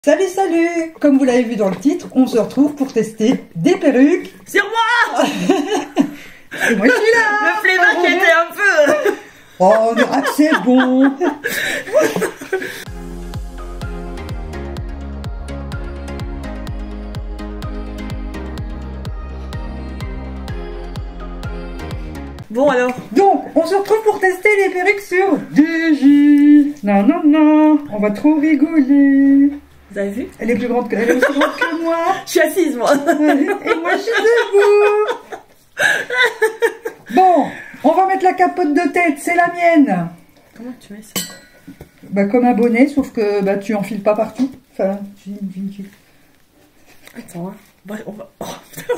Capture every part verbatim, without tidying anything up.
Salut, salut! Comme vous l'avez vu dans le titre, on se retrouve pour tester des perruques. Sur moi! Et moi je suis là! Le flemmard qui était un peu... Oh, mais ah, c'est bon! Bon alors. Donc, on se retrouve pour tester les perruques sur D J. Non, non, non, on va trop rigoler. Vous avez vu? Elle est plus grande que, elle est aussi grande que moi. Je suis assise moi. Et moi je suis debout. Bon, on va mettre la capote de tête, c'est la mienne. Comment tu mets ça? Bah comme un bonnet, sauf que bah tu enfiles pas partout. Enfin, tu, tu, tu... Attends, hein. Bah, on va... Oh,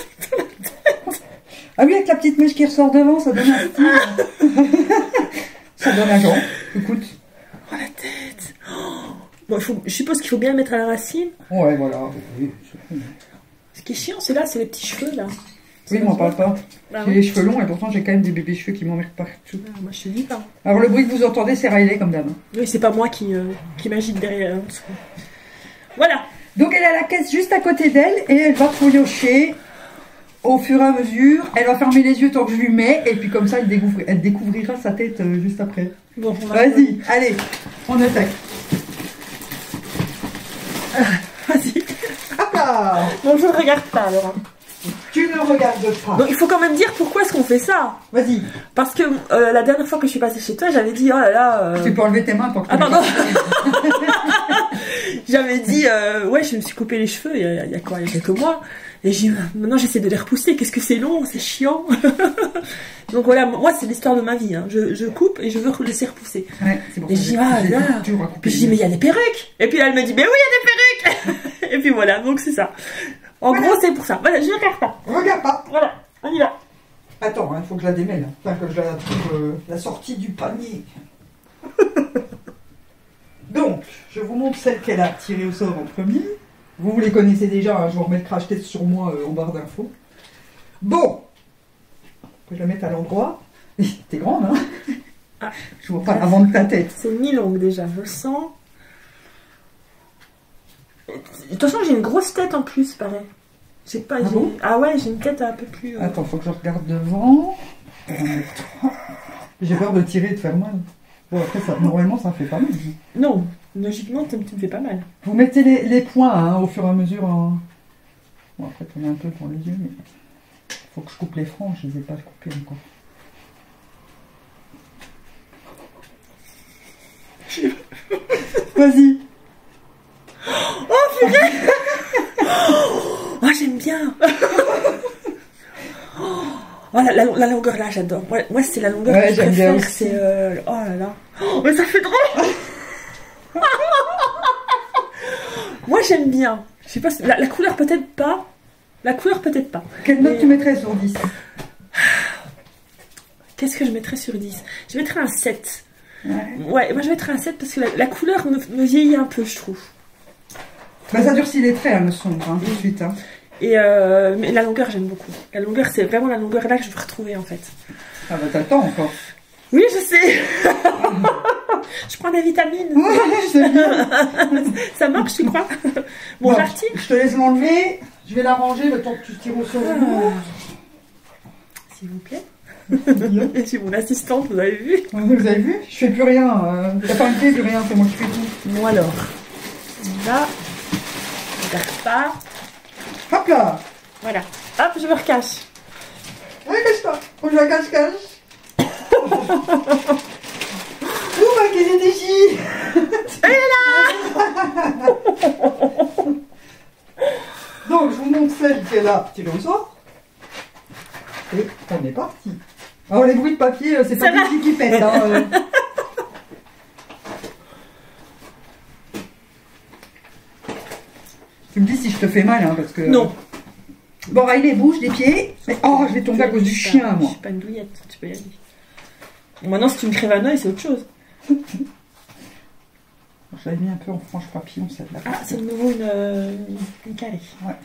ah oui, avec la petite mèche qui ressort devant, ça donne un style. Ça donne un genre. Écoute. Oh la tête. Oh. Bon, il faut... je suppose qu'il faut bien le mettre à la racine. Ouais, voilà. Ce qui est chiant, c'est là, c'est les petits cheveux là. Oui, m'en parle pas. Bah, j'ai ouais. les cheveux longs et pourtant j'ai quand même des bébés cheveux qui m'emmerdent partout. Ah, moi je te dis pas. Alors le bruit que vous entendez, c'est Riley comme d'hab. Oui, c'est pas moi qui, euh, qui m'agite derrière. Voilà. Donc elle a la caisse juste à côté d'elle et elle va fouillocher au fur et à mesure. Elle va fermer les yeux tant que je lui mets et puis comme ça elle, découvre... elle découvrira sa tête euh, juste après. Bon, on va... Vas-y, allez, on attaque. Vas-y. Hop là. Bon, je ne regarde pas alors. Tu ne regardes pas. Donc il faut quand même dire pourquoi est-ce qu'on fait ça. Vas-y. Parce que euh, la dernière fois que je suis passée chez toi, j'avais dit oh là là. Euh... Tu peux enlever tes mains pour que tu Ah pardon. J'avais dit euh, ouais, je me suis coupé les cheveux il y a, il y a quoi, il y a quelques mois. Et j'ai maintenant j'essaie de les repousser. Qu'est-ce que c'est long, c'est chiant. Donc voilà, moi c'est l'histoire de ma vie. Hein. Je, je coupe et je veux laisser repousser. Ouais, c'est bon. Et je dis ah là. Puis je dis mais il y a des perruques. Et puis elle me dit mais oui il y a des perruques. Et puis voilà, donc c'est ça. En voilà. Gros, c'est pour ça. Voilà, je ne regarde pas. Regarde pas. Voilà, on y va. Attends, il hein, faut que je la démêle. Enfin, que je la trouve euh, la sortie du panier. Donc, je vous montre celle qu'elle a tirée au sort en premier. Vous, vous les connaissez déjà, hein, je vous remets le crash test sur moi euh, en barre d'infos. Bon. Je vais la mettre à l'endroit. T'es grande, hein? Ah, je vois pas avant de ta tête. C'est mi-longue déjà, je le sens. De toute façon, j'ai une grosse tête en plus, pareil. J'ai pas. Ah, bon ah ouais, j'ai une tête un peu plus. Euh... Attends, faut que je regarde devant. J'ai peur de tirer et de faire mal. Bon, après, ça, normalement, ça fait pas mal. Non, logiquement, tu me fais pas mal. Vous mettez les, les points hein, au fur et à mesure. En... Bon, après, on est un peu pour les yeux, mais faut que je coupe les franges. Je les ai pas coupés encore. Vas-y. Oh purée. Oh j'aime bien. Oh la, la, la longueur là j'adore. Moi, moi c'est la longueur ouais, que je préfère. C'est euh... oh là là. Oh, mais ça fait drôle. Moi j'aime bien. Je sais pas la, la couleur peut-être pas. La couleur peut-être pas. Quelle note mais... tu mettrais sur dix? Qu'est-ce que je mettrais sur dix? Je mettrais un sept. Ouais. Ouais, moi je mettrais un sept parce que la, la couleur me, me vieillit un peu je trouve. Bah, ça durcit les traits, hein, le sombre, hein, tout de suite. Hein. Et euh, mais la longueur, j'aime beaucoup. La longueur, c'est vraiment la longueur là que je veux retrouver, en fait. Ah bah, t'as le temps encore. Oui, je sais. Je prends des vitamines. Ouais, je sais bien. Ça marche, tu crois? Bon, bon j'artille. Je te laisse m'enlever. Je vais la ranger le temps que tu tires au sol. Ah. S'il vous plaît. Je suis mon assistante, vous avez vu? Vous avez vu? Je fais plus rien. Euh, T'as pas une clé, plus rien, c'est moi qui fais tout. Bon alors. Là. Regarde pas. Hop là. Voilà. Hop, je me recache. Ouais, cache-toi. Faut que je la cache-cache. Ouh, ma qu'elle est déchire. Elle est là. Donc, je vous montre celle qu'elle a tirée au sort. Et on est parti. Alors, les bruits de papier, c'est pas des qui pètent. Hein, euh. Tu me dis si je te fais mal, hein, parce que... Non. Bon, Riley, bouge les pieds. Oh, je vais tomber à cause du chien, moi. Je suis pas une douillette, tu peux y aller. Maintenant, si tu me crèves un œil, c'est autre chose. Je l'avais mis un peu en frange papillon, celle-là. Ah, c'est de nouveau une, une, une carrée. Ouais.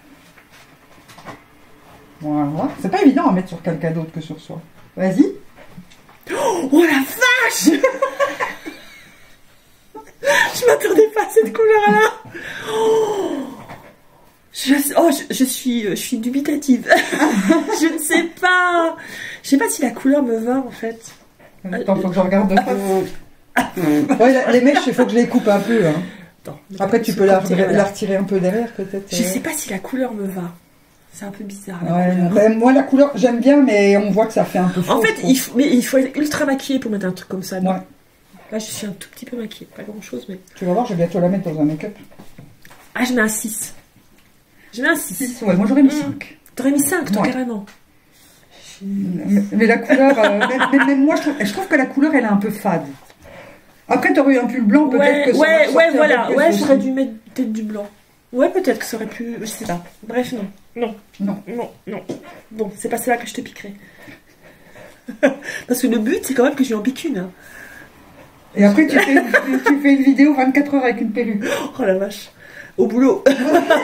Voilà. C'est pas évident à mettre sur quelqu'un d'autre que sur soi. Vas-y. Oh, oh la vache. Je m'attendais pas à cette couleur-là. Oh, je, oh, je, je suis, je suis dubitative. Je ne sais pas. Je sais pas si la couleur me va en fait. Attends, faut que je regarde de face. Ouais, les mèches, il faut que je les coupe un peu. Hein. Attends, après, tu peux la, la retirer un peu derrière, peut-être. Je sais pas si la couleur me va. C'est un peu bizarre. La ouais, ben, moi, la couleur, j'aime bien, mais on voit que ça fait un peu faux. En fait, il faut, mais il faut être ultra maquillé pour mettre un truc comme ça. Ouais. Là, je suis un tout petit peu maquillée. Pas grand-chose, mais... Tu vas voir, je vais bientôt la mettre dans un make-up. Ah, je mets un six. Je mets un six. six, ouais, moi j'aurais mis cinq. Mmh. T'aurais mis cinq, toi, ouais. carrément. Mais, mais la couleur, euh, même, même moi, je trouve, je trouve que la couleur, elle est un peu fade. Après, t'aurais eu un pull blanc, peut-être ouais, que ça ouais, ouais, voilà. Ouais, aussi. j'aurais dû mettre peut-être du blanc. Ouais, peut-être que ça aurait pu... Je sais pas. Bref, non. Non. Non. Non, non. Bon, c'est pas celle-là que je te piquerai. Parce que le but, c'est quand même que je lui en pique une. Hein. Et après, tu fais, une, tu fais une vidéo vingt-quatre heures avec une perruque. Oh la vache. Au boulot. Bon,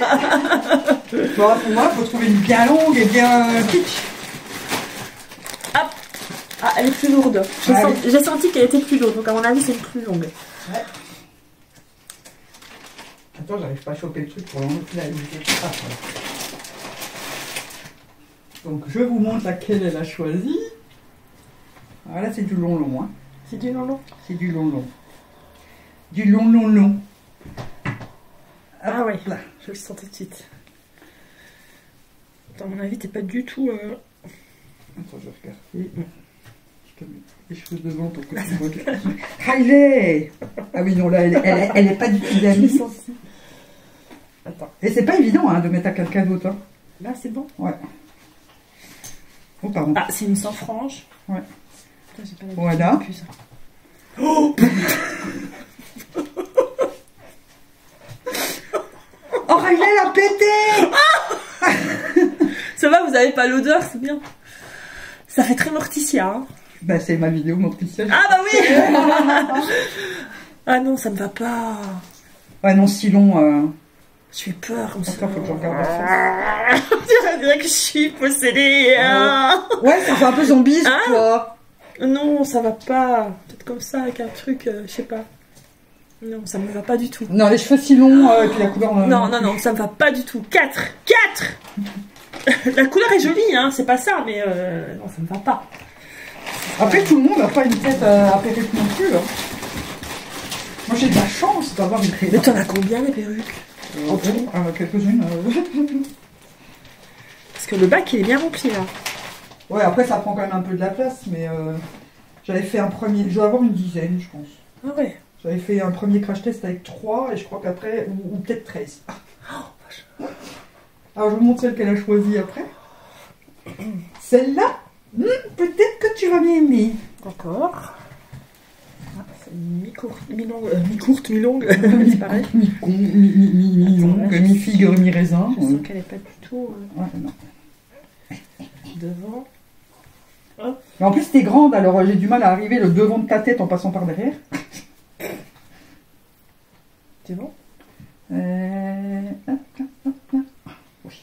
pour moi, il faut trouver une bien longue et bien kitsch. Hop. Ah, elle est plus lourde. J'ai ah, senti, oui. senti qu'elle était plus lourde. Donc, à mon avis, c'est plus longue. Ouais. Attends, j'arrive pas à choper le truc pour l'enlever. Ah, voilà. Donc, je vous montre laquelle elle a choisi. Alors là, c'est du long long. Hein. C'est du long long. C'est du long long. Du long long long. Ah ouais, là, je le sens tout de suite. À mon avis, t'es pas du tout... Euh... Attends, je regarde. Mmh. Je te mets les cheveux devant pour que tu vois que... Riley. Ah oui, non, là, elle, elle, elle est pas du tout bien. Attends. Et c'est pas évident hein, de mettre à quelqu'un d'autre. Hein. Là, c'est bon. Ouais. Oh, pardon. Ah, c'est une sans frange. Ouais. Putain, pas voilà. Plus, oh Oh, Riley, elle a pété. Ah ça va, vous avez pas l'odeur, c'est bien. Ça fait très Morticia. Hein. Bah, c'est ma vidéo Morticia. Ah bah oui. Ah non, ça me va pas. Ouais, non, si long... Euh... J'ai peur comme ça. Attends, faut que je regarde la face. On dirait que je suis possédée. Hein. Ouais, ça fait un peu zombie, hein toi. Non, ça va pas. Peut-être comme ça, avec un truc, euh, je sais pas. Non, ça me va pas du tout. Non, les cheveux si longs, euh, et puis la couleur... Euh, non, non, non, ça me va pas du tout. quatre quatre. La couleur est jolie, hein, c'est pas ça, mais euh, non, ça me va pas. Après, tout le monde n'a pas une tête euh, à perruque non plus. Hein. Moi, j'ai de la chance d'avoir une perruque. Mais t'en as combien, les perruques euh, En tout euh, quelques-unes. Euh... Parce que le bac, il est bien rempli, là. Ouais, après, ça prend quand même un peu de la place, mais euh, j'avais fait un premier... Je dois avoir une dizaine, je pense. Ah ouais. J'avais fait un premier crash test avec trois, et je crois qu'après... Ou, ou peut-être treize. Oh, vache. Alors, je vous montre celle qu'elle a choisie après. Celle-là, hmm, peut-être que tu vas bien aimer. D'accord. Ah, c'est mi-courte, mi-longue, euh, mi-courte, mi-longue. C'est pareil. Mi-longue, mi-longue, mi-figure, mi-raisin. Je sens qu'elle n'est pas du tout... Euh... Ouais, non. Devant. Oh. Mais en plus, t'es grande, alors j'ai du mal à arriver le devant de ta tête en passant par derrière. C'est bon euh... Oui.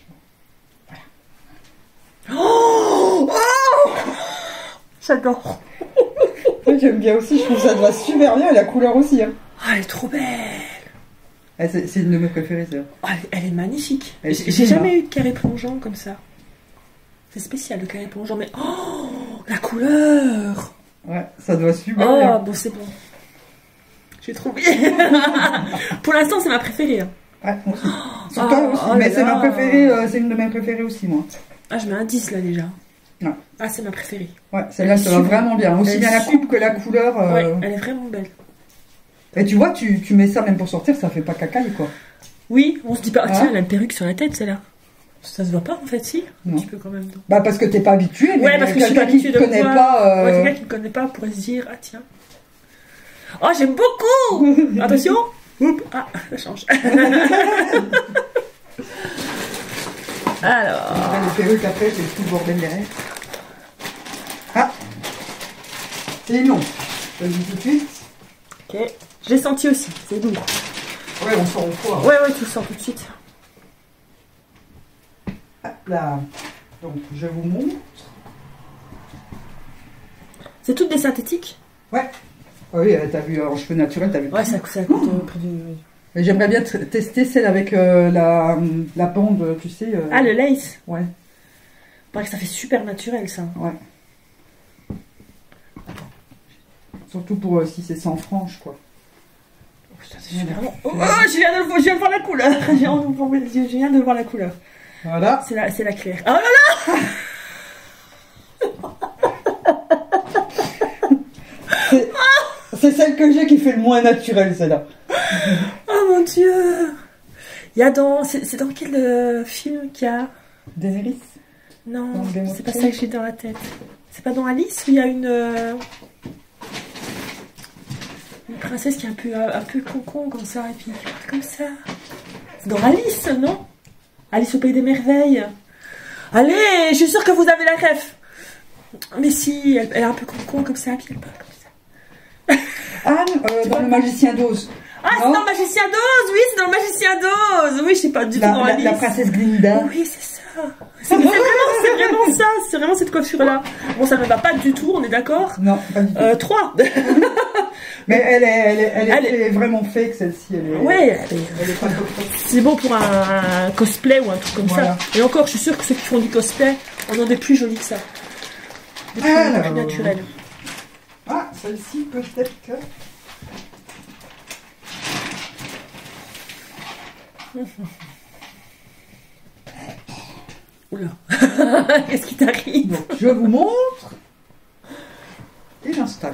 Voilà. Oh, oh j'adore. J'aime bien aussi, je trouve ça te va super bien et la couleur aussi. Hein. Oh, elle est trop belle. Ah, c'est une de mes préférées, ça. Oh, elle, elle est magnifique. J'ai jamais hein. eu de carré plongeant comme ça. C'est spécial le carré plongeant, mais oh, la couleur. Ouais, ça doit super oh, bien. Oh, bon, c'est bon. J'ai trouvé. Pour l'instant, c'est ma préférée. Hein. Ouais, moi aussi. Sur oh, toi aussi, oh mais c'est ma préférée, euh, c'est une de mes préférées aussi, moi. Ah, je mets un dix là déjà. Ouais. Ah, c'est ma préférée. Ouais, celle-là, ça va vraiment bien. Aussi bien la coupe que la couleur. Euh... Ouais, elle est vraiment belle. Et tu vois, tu, tu mets ça même pour sortir, ça fait pas cacaille, quoi. Oui, on se dit pas, ah, tiens, elle a une perruque sur la tête, celle-là. Ça se voit pas en fait, si. Non. Un petit peu quand même. Donc. Bah, parce que t'es pas habitué. Mais ouais, parce que je suis pas habituée de connaît voir. Pas, euh... ouais, quelqu'un qui ne connaît pas pourrait se dire, ah tiens. Oh, j'aime beaucoup. Attention. Oups. Ah, ça change. Alors. Les perruques après, c'est tout le bordel derrière. Ah. C'est long. Je le dis tout de suite. Ok. Je l'ai senti aussi, c'est doux. Ouais, on sent au foie. Ouais, ouais, tu le sens tout de suite. Hop là. Donc, je vous montre. C'est toutes des synthétiques? Ouais. Ah oui, t'as vu en cheveux naturels, t'as vu. Ouais, ça, ça coûte euh, près du... Et j'aimerais bien t- tester celle avec euh, la, la bande, tu sais. euh, Ah, le lace. Ouais, Paraît que ça fait super naturel, ça. ouais. Surtout pour euh, si c'est sans franges, quoi. Oh, putain, c'est super long. Oh, oh, je viens de, je viens de voir la couleur. Je viens de- je viens de voir la couleur. Voilà. C'est la, c'est la claire. Oh là là. C'est- C'est celle que j'ai qui fait le moins naturel, celle-là. Oh mon dieu. Il y a dans... C'est c'est dans quel euh, film qu'il y a... Daenerys. Non, Dans Game of c'est pas Thrones. ça que j'ai dans la tête. C'est pas dans Alice où il y a une... euh, Une princesse qui est un peu, un peu concon comme ça, et puis qui parle comme ça. C'est dans Alice, non? Alice au Pays des Merveilles. Allez, je suis sûre que vous avez la ref. Mais si, elle, elle est un peu concon comme ça, puis elle parle comme ça. Anne, euh, dans Le Magicien d'Oz. Ah, c'est Non. dans le Magicien d'Oz, oui, c'est dans le Magicien d'Oz. Oui, je sais pas du tout La, dans la, Alice. la princesse Glinda. Oui, c'est ça. C'est c'est vraiment, c'est vraiment ça. C'est vraiment cette coiffure-là. Bon, ça ne va pas du tout, on est d'accord. Non, pas du tout. Euh, trois. Mais elle est, elle est, elle est, Elle est- elle est vraiment fake, celle-ci. Elle est, Ouais, allez. elle est pas top. C'est bon pour un, un cosplay ou un truc comme Voilà. ça. Et encore, je suis sûre que ceux qui font du cosplay en ont des plus jolis que ça. Des plus, Alors. plus naturels. Ah, celle-ci, peut-être que. Oula. Qu'est-ce qui t'arrive? Donc, je vous montre. Et j'installe.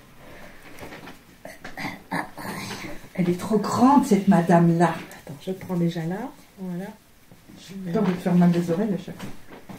Elle est trop grande, cette madame-là. Attends, je prends déjà là. Voilà. J'ai peur de te faire mal des oreilles à chaque fois.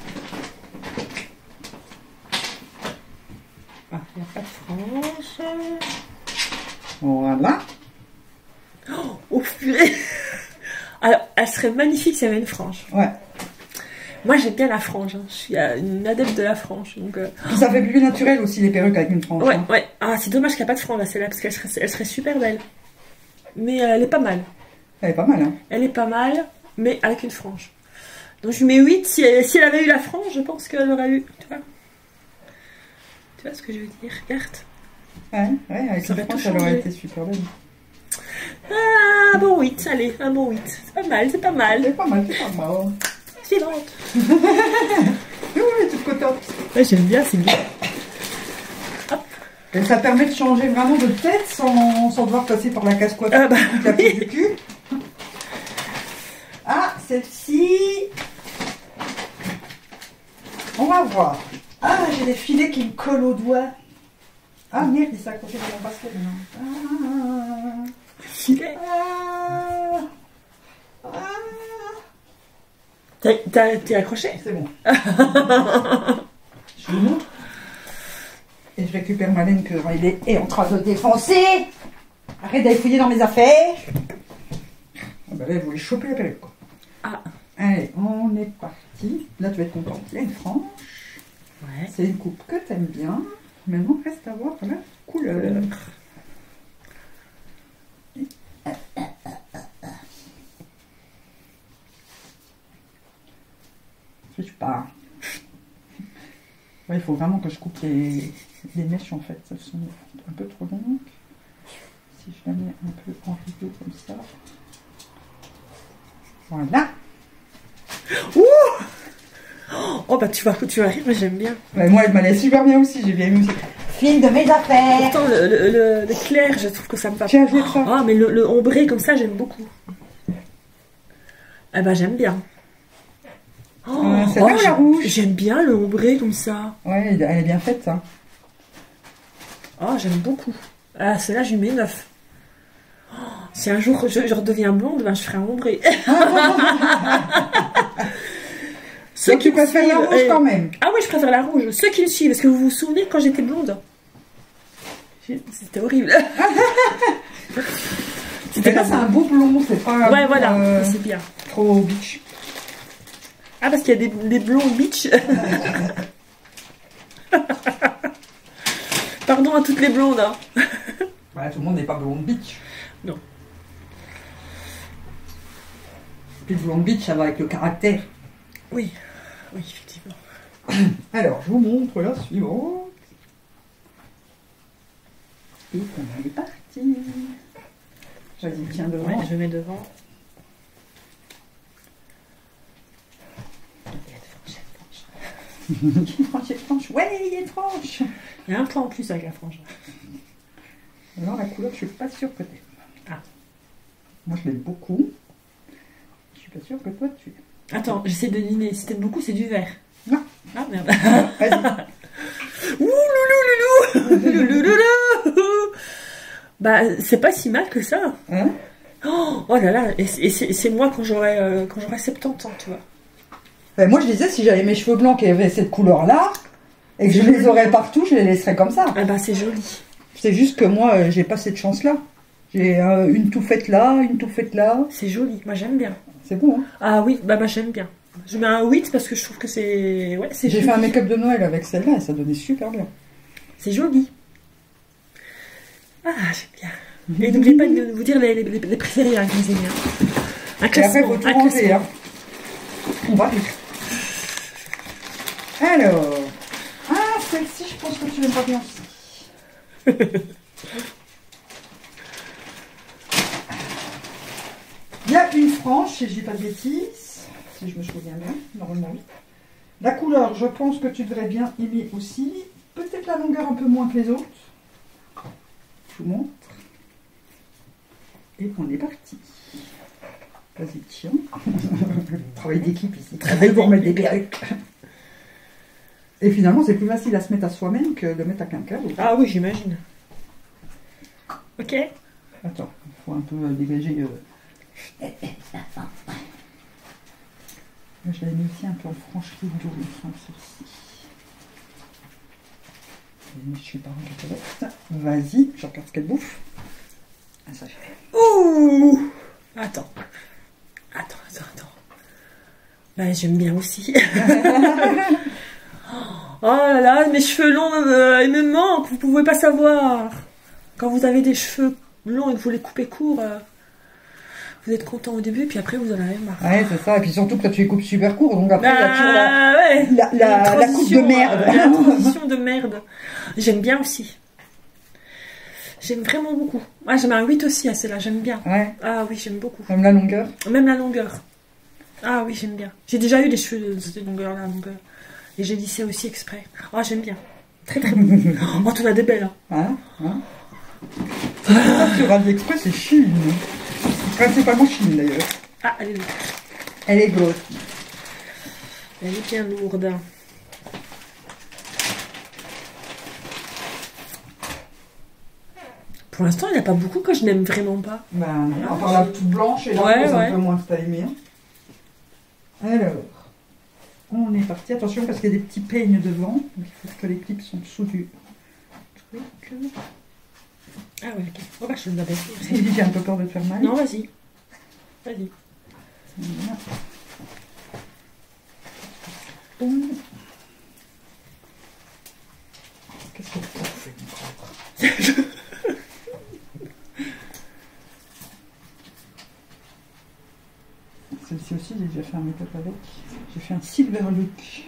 Ah, il n'y a pas de frange. Voilà. Oh purée. Alors, elle serait magnifique si elle avait une frange. Ouais. Moi, j'aime bien la frange. Hein. Je suis euh, une adepte de la frange. Donc, euh, Puis ça fait plus naturel aussi, les perruques avec une frange. ouais, hein. ouais. Ah, c'est dommage qu'il n'y a pas de frange là, celle-là, parce qu'elle serait, elle serait super belle. Mais euh, elle est pas mal. Elle est pas mal, hein. Elle est pas mal, mais avec une frange. Donc je lui mets huit. Si elle, si elle avait eu la frange, je pense qu'elle aurait eu. Tu vois? Tu vois ce que je veux dire? Regarde. Ouais, ouais, avec Ça une aurait tout frange, elle aurait changé. été super belle. Ah, un bon huit. Allez, un bon huit. C'est pas mal, c'est pas mal. C'est pas mal, c'est pas mal. Suivante. Oui, oui, toute contente. Ouais, j'aime bien, c'est bien. Et ça permet de changer vraiment de tête sans, sans devoir passer par la casse-coiffe Ah bah, la oui. peau du cul. Ah, celle-ci. On va voir. Ah, j'ai des filets qui me collent aux doigts. Ah merde, il s'est accroché dans mon basket maintenant. Filet. Ah, ah, ah. T'as- t'as- T'es accroché? C'est bon. Je vous montre. Et je récupère ma laine que il est en train de défoncer. Arrête d'aller fouiller dans mes affaires. Ah bah là, elle voulait choper la perruque, quoi. Ah. Allez, on est parti. Là, tu vas être contente. Il y a une frange. Ouais. C'est une coupe que t'aimes bien. Maintenant, reste à voir la couleur. Je pars. Ouais, il faut vraiment que je coupe les, les mèches en fait. Elles sont un peu trop longues. Si je la mets un peu en rideau comme ça. Voilà. Ouh. Oh bah tu vas, tu vas rire, mais j'aime bien. Ouais, moi, elle m'allait super bien aussi. J'ai bien aimé aussi. File de mes affaires. Pourtant, le, le, le, le clair, je trouve que ça me va Tiens, viens ça. Ah, mais le, le ombré comme ça, j'aime beaucoup. Eh ben, j'aime bien. Oh, Euh, c'est vrai ou la j'aime- rouge? J'aime bien le ombré comme ça. Ouais, elle est bien faite, ça. Oh, j'aime beaucoup. Ah, celle-là, je lui mets neuf. Oh, si un jour je, je redeviens blonde, ben, je ferai un ombré. Ceux Donc, tu me préfères la suivent, rouge euh, quand même. Ah oui, je préfère la rouge. Ceux qui me suivent, est-ce que vous vous souvenez quand j'étais blonde? J'ai- C'était horrible. Mais là, c'est un beau blond, c'est pas un Ouais, beau, voilà, euh, c'est bien. trop bitch. Ah, parce qu'il y a des, des blonds bitch. Pardon à toutes les blondes. Hein. Ouais, tout le monde n'est pas blonde bitch. Non. Puis blonde bitch, ça va avec le caractère. Oui, oui, effectivement. Alors, je vous montre la suivante. Et on est parti. Vas-y, tiens devant. Ouais, je mets devant. Il y a une frange, il y a une frange. Ouais, il y a une frange. Il y a un point en plus avec la frange. Alors la couleur, je suis pas sûre que t'aimes. Ah. Moi, je l'aime beaucoup. Je suis pas sûre que toi, tu aimes. Attends, j'essaie de deviner. Si t'aimes beaucoup, c'est du vert. Non. Ah merde. Vas-y. Ouh loulou loulou loulou loulou. Bah, c'est pas si mal que ça. Hein? Oh, oh là là, et c'est moi quand j'aurai euh, quand j'aurai soixante-dix ans, tu vois. Ben, moi, je disais, si j'avais mes cheveux blancs qui avaient cette couleur-là, et que je les aurais partout, je les laisserais comme ça. Ah bah, c'est joli. C'est juste que moi, euh, j'ai pas cette chance-là. J'ai euh, une touffette là, une touffette là. C'est joli, moi j'aime bien. C'est beau, hein? Ah oui, bah, bah j'aime bien. Je mets un huit parce que je trouve que c'est... Ouais, c'est J'ai joli. fait un make-up de Noël avec celle-là et ça donnait super bien. C'est joli. Ah, j'aime bien. Et n'oubliez pas de vous dire les, les, les préférés, hein, les amis. Hein. Un Et classement, après, il faut tout un ranger, classement. hein. On va vite. Alors... Ah, celle-ci, je pense que tu l'aimeras bien aussi. Il y a une frange, si je dis pas de bêtises, si je me souviens bien, normalement oui. La couleur, je pense que tu devrais bien aimer aussi. Peut-être la longueur un peu moins que les autres. Je vous montre. Et on est parti. Vas-y, tiens. Travail d'équipe ici. Travail pour mettre des perruques. Et finalement, c'est plus facile à se mettre à soi-même que de mettre à quelqu'un d'autre. Ah oui, j'imagine. Ok. Attends, il faut un peu euh, dégager. Euh... Je l'avais mis aussi un peu en franche ligne d'eau, il me semble, celle-ci. Je suis pas en cacahuète. Vas-y, je regarde ce qu'elle bouffe. Ah, ça, je fais. Ouh. Attends. Attends, attends, attends. Bah, j'aime bien aussi. Oh là là, mes cheveux longs, euh, ils me manquent, vous pouvez pas savoir. Quand vous avez des cheveux longs et que vous les coupez courts, euh, vous êtes content au début, puis après vous en avez marre. Ouais, c'est ça. Et puis surtout que toi, tu les coupes super court, donc après, il y a toujours la, Ah, ouais. la, la, la coupe de merde. euh, la transition de merde. J'aime bien aussi. J'aime vraiment beaucoup. Moi, j'aime un huit aussi à celle-là, j'aime bien. Ouais, Ah oui, j'aime beaucoup. comme la longueur. Même la longueur. Ah oui, j'aime bien. J'ai déjà eu des cheveux de cette longueur-là, donc, euh, et j'ai lissé aussi exprès. Ah, j'aime bien. Très très beau. Oh, tu en as des belles. Hein. Hein, hein. Ça, sur AliExpress, c'est Chine. Principalement Chine, d'ailleurs. Ah, elle est lourde. Elle est grosse. Elle est bien lourde. Pour l'instant, il n'y en a pas beaucoup que je n'aime vraiment pas. Ben, à part la toute blanche et la Ouais, rose ouais. un peu moins que t'as aimé. Hein. Alors, on est parti. Attention parce qu'il y a des petits peignes devant. Donc il faut que les clips sont dessous du truc. Ah ouais, ok. Oh bah, je vais me la baisser. J'ai un peu peur de te faire mal. Non, vas-y. Vas-y. Voilà. Boum. Qu'est-ce que tu fait encore? Celle-ci aussi, j'ai déjà fait un make-up avec. J'ai fait un silver look.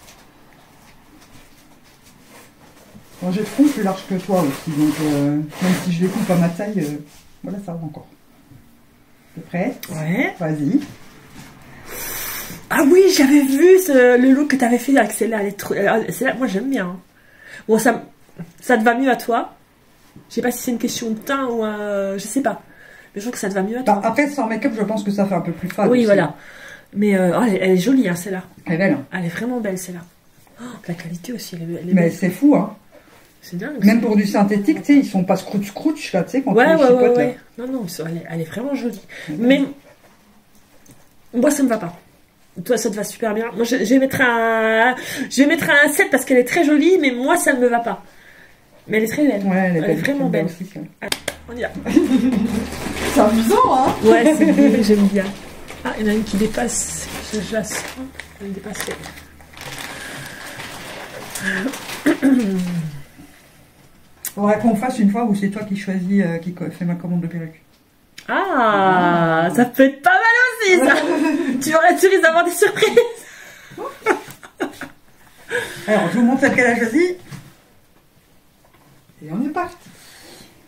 Bon, j'ai le front plus large que toi aussi, donc euh, même si je les coupe à ma taille, euh, voilà, ça va encore. T'es prête? Ouais. Vas-y. Ah oui, j'avais vu ce- le look que tu avais fait avec celle-là. Elle est trop- elle- celle-là, moi, j'aime bien. Bon, ça, ça te va mieux à toi. Je sais pas si c'est une question de teint ou euh, je sais pas. Mais je trouve que ça te va mieux à toi. Bah, après, sans make-up, je pense que ça fait un peu plus fade. oui, aussi. voilà. Mais euh, oh, elle, elle est jolie, hein, celle-là. Elle est belle. Hein. Elle est vraiment belle, celle-là. Oh, la qualité aussi, elle est, elle est Mais belle. c'est fou, hein. C'est dingue. Même pour du synthétique, tu sais, ils sont pas scrouch-scrouch, là, tu sais, quand Ouais, tu les ouais, ouais, chipotes, là. ouais. Non, non, mais elle est, elle est vraiment jolie. Ouais. Mais moi, ça me va pas. Toi, ça te va super bien. Moi, je, je vais mettre un, je vais mettre un sept parce qu'elle est très jolie, mais moi, ça ne me va pas. Mais elle est très belle. Ouais, elle est, Elle belle. est vraiment J'aime bien belle. aussi, ça. On y va. C'est amusant, hein. Ouais, c'est bien, j'aime bien. Ah, il y en a une qui dépasse. Je, je la sens. Elle dépasse. Faudrait qu'on fasse une fois où c'est toi qui choisis, euh, qui co- fait ma commande de perruque. Ah, ça peut être pas mal aussi, ça. tu aurais tu risques d'avoir des surprises. Alors, je vous montre celle qu'elle a choisie. Et on est parti.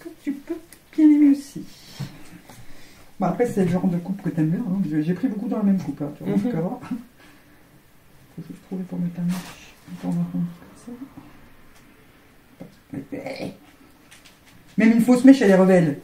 que tu peux bien aimer aussi. Bon, après, c'est le genre de coupe que t'aimes bien. Hein. J'ai pris beaucoup dans la même coupe. Hein, tu vois, mm-hmm. Faut juste trouver pour mettre la mèche. Attends, on va prendre comme ça. Même une fausse mèche, elle est rebelle.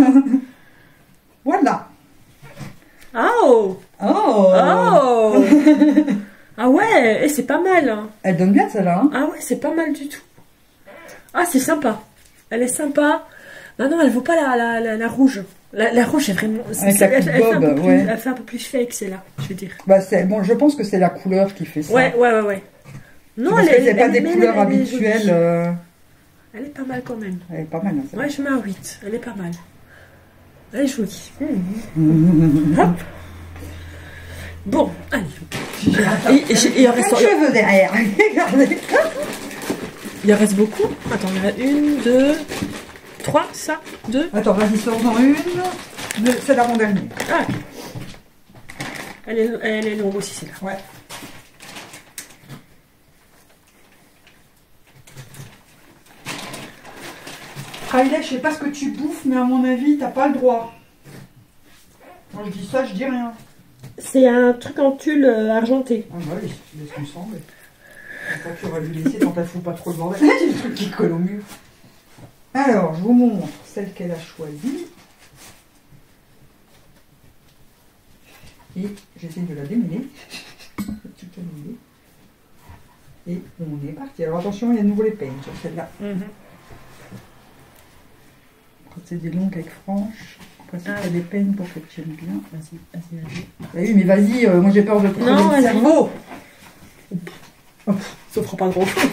Voilà. Oh. Oh. Oh. Ah ouais, et c'est pas mal. Hein. Elle donne bien celle-là. Hein. Ah ouais, c'est pas mal du tout. Ah, c'est sympa. Elle est sympa. Non, non, elle vaut pas la, la, la, la rouge. La, la rouge est vraiment... Avec la elle, elle, bob, fait un peu plus, ouais. elle fait un peu plus fake, celle-là, je veux dire. Bah, bon, je pense que c'est la couleur qui fait ça. Ouais, ouais, ouais, ouais. Non, parce elle, que c'est pas des couleurs elle, habituelles. Elle est, euh... elle est pas mal quand même. Elle est pas mal. Hein, ouais, je mets un huit. Elle est pas mal. Elle est jolie. Mmh. Hop. Bon, allez. Et, et, et, et il reste... cheveux derrière. Regardez. Il en reste beaucoup. Attends, il y en a une, deux... trois, ça, deux. Attends, vas-y, sors-en une. C'est l'avant-dernière. Ah, ok. Elle est, elle est longue aussi, celle-là. Ouais. Riley, je sais pas ce que tu bouffes, mais à mon avis, t'as pas le droit. Quand je dis ça, je dis rien. C'est un truc en tulle euh, argenté. Ah bah oui, laisse-moi sembler. Quand tu aurais dû laisser, tant qu'elle fout pas trop de bordel. J'ai le truc qui colle au mur. Alors, je vous montre celle qu'elle a choisie. Et j'essaie de la démêler. Et on est parti. Alors attention, il y a de nouveau les peignes sur celle-là. Mm-hmm. Quand c'est des longues avec franches, après c'est ah. Des peignes pour que tu aimes bien. Vas-y, vas-y, vas-y. Ah oui, mais vas-y, euh, moi j'ai peur de prendre le cerveau. Ça fera pas grand chose.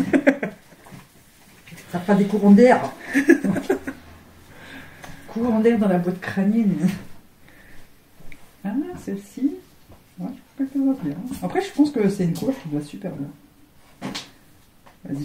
Ça fera des courants d'air. Courants d'air dans la boîte crânienne. Ah, celle-ci. Ouais, je pense qu'elle va bien. Après, je pense que c'est une couleur qui va super bien. Vas-y.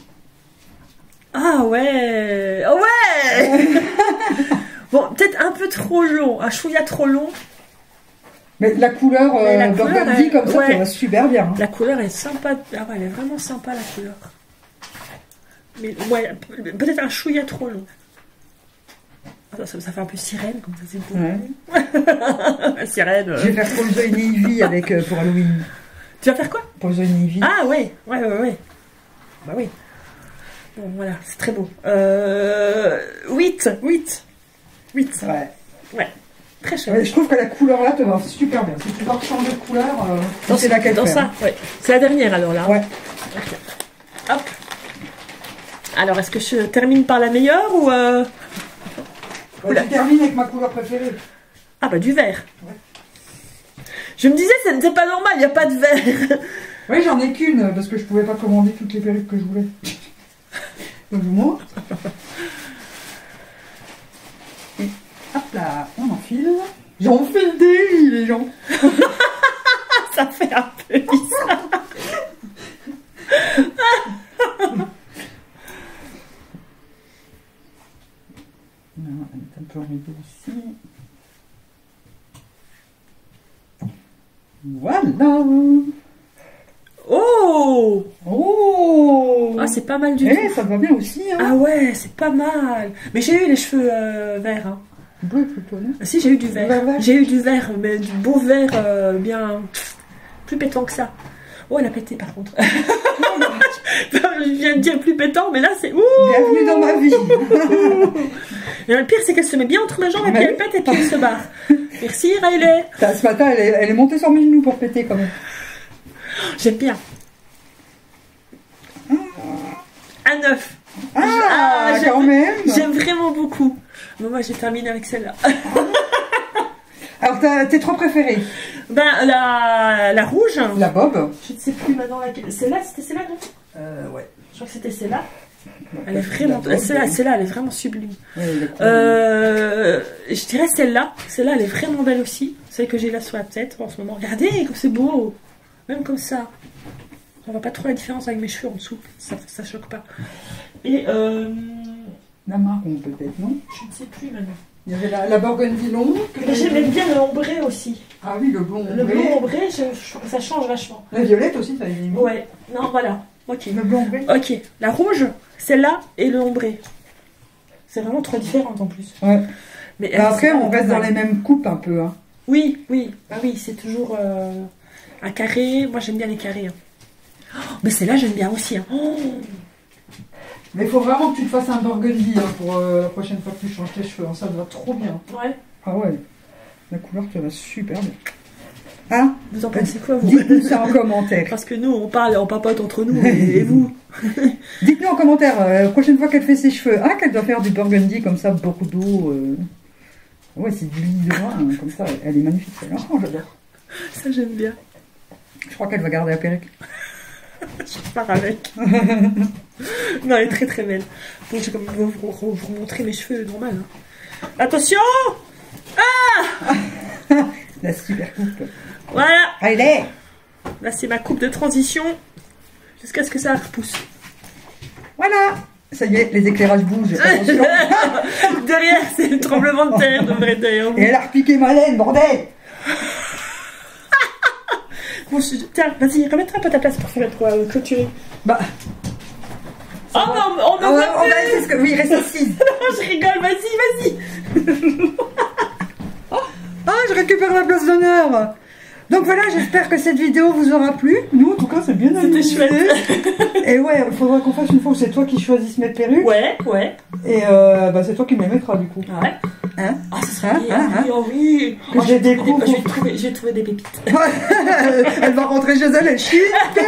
Ah ouais. Oh ouais. Bon, peut-être un peu trop long. Un chouïa trop long. Mais la couleur euh, burgundy comme ça, ouais. Ça va super bien. Hein. La couleur est sympa. Ah ouais, elle est vraiment sympa la couleur. Mais ouais, peut-être un chouïa trop long. Ça, ça, ça fait un peu sirène, comme ça c'est beau. Ouais. Sirène. Euh... Je vais faire Poison Ivy avec euh, pour Halloween. Tu vas faire quoi? Poison Ivy. Ah ouais, ouais, ouais, ouais. Bah oui. Bon voilà, c'est très beau. Euh... huit, huit. huit. Ouais. Ouais. Très chouette. Ouais, je trouve que la couleur là te va super bien. Si tu vas changer de couleur, euh, c'est laquelle dans ça, ouais. C'est la dernière alors là. Ouais. Okay. Hop. Alors est-ce que je termine par la meilleure ou euh... ouais, je termine avec ma couleur préférée. Ah bah du vert. Ouais. Je me disais c'est pas normal, il n'y a pas de vert. Oui, j'en ai qu'une parce que je pouvais pas commander toutes les perruques que je voulais. Donc je vous montre. Et hop là, on enfile. J'enfile des lits, les gens. Ça fait un peu bizarre. On va mettre un peu en rideau aussi. Voilà. Oh. Oh. Ah, c'est pas mal du eh, tout. Ça va bien aussi. Hein. Ah ouais, c'est pas mal. Mais j'ai eu les cheveux euh, verts. Hein. Bleu plutôt, non? Ah, si, j'ai eu du vert. vert. J'ai eu du vert, mais du beau vert euh, bien... plus pétant que ça. Oh, elle a pété par contre. Je viens de dire plus pétant, mais là c'est... Ouh. Bienvenue dans ma vie. Et le pire, c'est qu'elle se met bien entre mes jambes et puis elle pète et puis elle se barre. Merci, Riley. Ce matin, elle est, elle est montée sur mes genoux pour péter quand même. J'aime bien. À neuf. Ah, ah quand même. J'aime vraiment beaucoup. Mais moi, j'ai terminé avec celle-là. Alors, tes trois préférés? Ben, la, la rouge. La bob. Je ne sais plus maintenant laquelle. Celle-là, c'était celle-là, non? Euh, ouais. Je crois que c'était celle-là. Elle est vraiment, celle-là, celle-là, elle est vraiment sublime. Ouais, euh, je dirais celle-là. Celle-là, elle est vraiment belle aussi. Celle que j'ai là sur la tête en ce moment. Regardez comme c'est beau. Même comme ça. On voit pas trop la différence avec mes cheveux en dessous. Ça, ça choque pas. Et euh... la marron peut-être, non? Je ne sais plus maintenant. Il y avait la, la burgundy longue. J'aimais bien le ombré aussi. Ah oui, le blond ombré. Le blond ombré, je, je trouve que ça change vachement. La violette aussi, ça aimé. Ouais. Non, voilà. Ok. Le blond ombré. Ok. La rouge, celle-là et le ombré. C'est vraiment trois différentes en plus. Ouais. Mais Bah, après, elles sont on reste pas dans les mal. mêmes coupes un peu. Hein. Oui, oui, bah oui, c'est toujours euh, un carré. Moi, j'aime bien les carrés. Hein. Oh, mais celle-là, j'aime bien aussi. Hein. Oh, Mais il faut vraiment que tu te fasses un burgundy hein, pour euh, la prochaine fois que tu changes tes cheveux. Hein. Ça te va trop bien. ouais. Ah ouais. La couleur te va super bien. Hein? Vous en pensez quoi, vous? Dites-nous ça en commentaire. Parce que nous, on parle, on papote entre nous, et, et vous? Dites-nous en commentaire, euh, la prochaine fois qu'elle fait ses cheveux, ah, qu'elle doit faire du burgundy comme ça, Bordeaux. Euh... Ouais, c'est du lit de vin, hein, comme ça. Elle est magnifique, celle-là. Oh, j'adore. Ça, j'aime bien. Je crois qu'elle va garder la perruque. Je pars avec. Non, elle est très très belle. Donc, je vais comme vous, vous, vous, vous montrer mes cheveux normaux. Hein. Attention! La super coupe. Voilà! Allez! Là, c'est ma coupe de transition. Jusqu'à ce que ça repousse. Voilà! Ça y est, les éclairages bougent. Attention. Derrière, c'est le tremblement de terre, devrait être derrière vous. Et elle a repiqué ma laine, bordel! Bon, je... Tiens, vas-y, remets-toi un peu ta place pour faire pour euh, clôturer. Bah. Oh non, on On ne va, voit on plus. va essayer ce que... Oui, reste assise. Non, je rigole, vas-y, vas-y. Ah, je récupère la place d'honneur. Donc voilà, j'espère que cette vidéo vous aura plu. Nous, en tout cas, c'est bien C'était amusé. chouette. Et ouais, il faudra qu'on fasse une fois où c'est toi qui choisis mettre perruque. Ouais, ouais. Et euh, bah, c'est toi qui me les mettras, du coup. Ouais. Hein? Ah, ce serait Hein, bien. hein, hein. Oh oui. Que Oh, je je, vais trouver découvre. des, je, vais trouver, je vais trouver des pépites. Elle va rentrer chez elle, elle chie.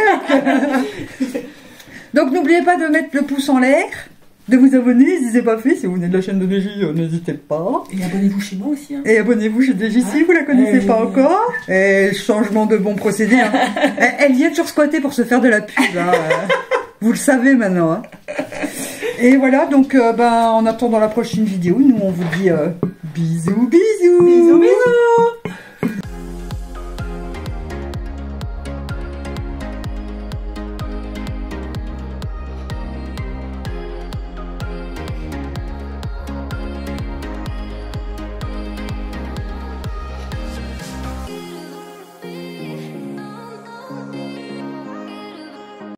Donc n'oubliez pas de mettre le pouce en l'air, de vous abonner si c'est pas fait. Si vous venez de la chaîne de D J, euh, n'hésitez pas. Et abonnez-vous chez moi aussi. Hein. Et abonnez-vous chez D J si vous la connaissez Euh, pas encore. Et changement de bon procédé. Hein. elle, elle y est toujours squattée pour se faire de la pub. Hein. Vous le savez maintenant. Hein. Et voilà, donc euh, ben, en attendant la prochaine vidéo, nous on vous dit euh, bisous, bisous. Bisous, bisous.